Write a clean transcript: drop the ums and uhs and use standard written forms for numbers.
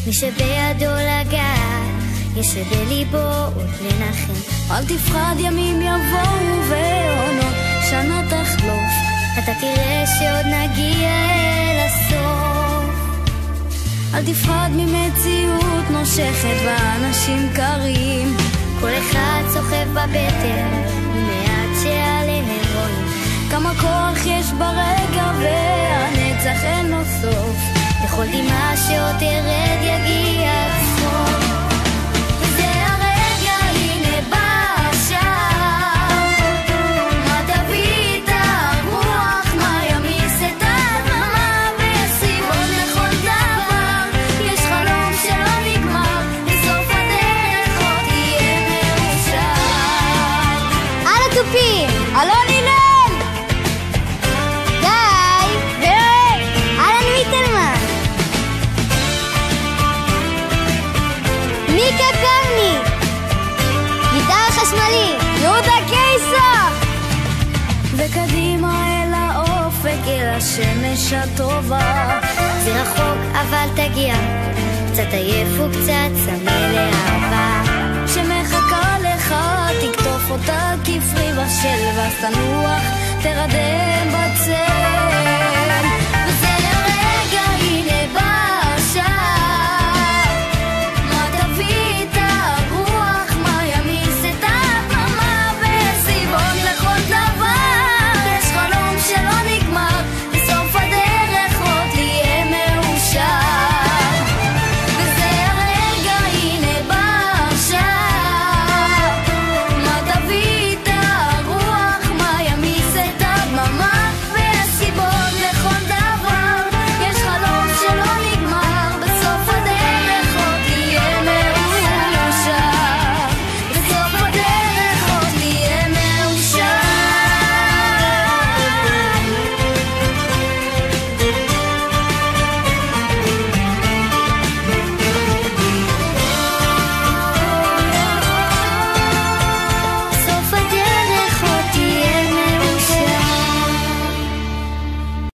מי שבידו לגעת, יש שבליבו עוד לנחם. אל תפחד, ימים יבואו ועונות שנה תחלוף, אתה תראה שעוד נגיע אל הסוף. אל תפחד ממציאות נושכת ואנשים קרים, כל אחד סוחב בבטן ומעט שעליהם רואים כמה כוח יש ברגע והנצח אין לו סוף. לכל דמעה שעוד תרד יגיע צחוק. וזה הרגע, הנה בא עכשיו, מה תביא את הרוח, מה ימיס את הדממה וישים עוד לכל דבר. יש חלום שלא נגמר, בסוף הדרך עוד תהיה מאושר. על התופים, אלון הלל, גיא, אלן מיטלמן, מיקה קרני, גיטרה חשמלי, יהודה קיסר, וקדימה אל האופק, אל השמש הטובה. זה רחוק אבל תגיע, קצת עייף וקצת צמא לאהבה שמחכה לך, תקטוף אותה כפרי בשל, ואז תנוח, תרדם בצל.